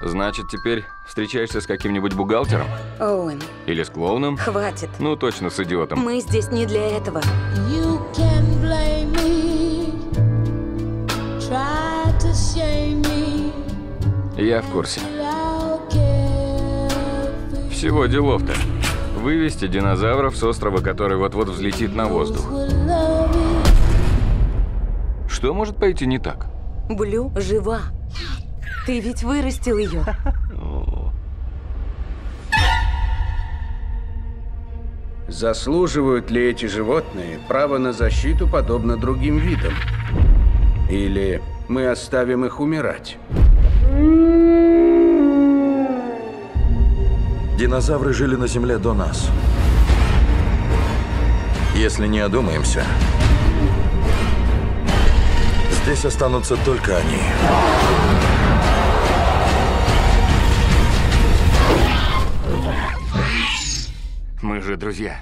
Значит, теперь встречаешься с каким-нибудь бухгалтером? Оуэн, Или с клоуном? хватит. Ну, точно, с идиотом. Мы здесь не для этого. You can blame me, try to shame me, Я в курсе. I'll care for Всего делов-то. Вывести динозавров с острова, который вот-вот взлетит на воздух. you, love you. Что может пойти не так? Блю жива. Ты ведь вырастил ее. Заслуживают ли эти животные право на защиту подобно другим видам? Или мы оставим их умирать? Динозавры жили на Земле до нас. Если не одумаемся, здесь останутся только они. Мы же друзья.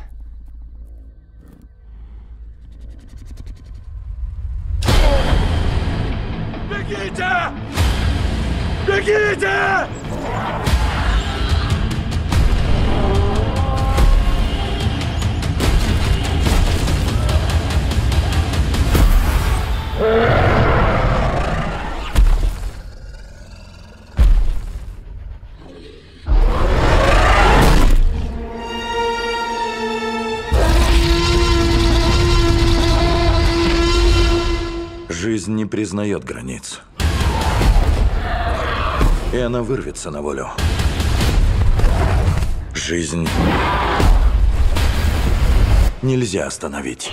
Бегите! Бегите! Жизнь не признает границ. И она вырвется на волю. Жизнь нельзя остановить.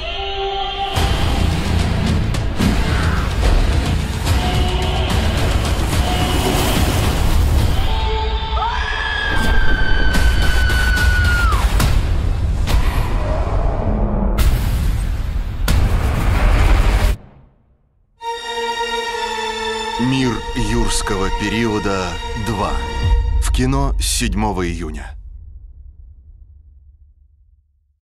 Мир юрского периода 2. В кино с 7 июня.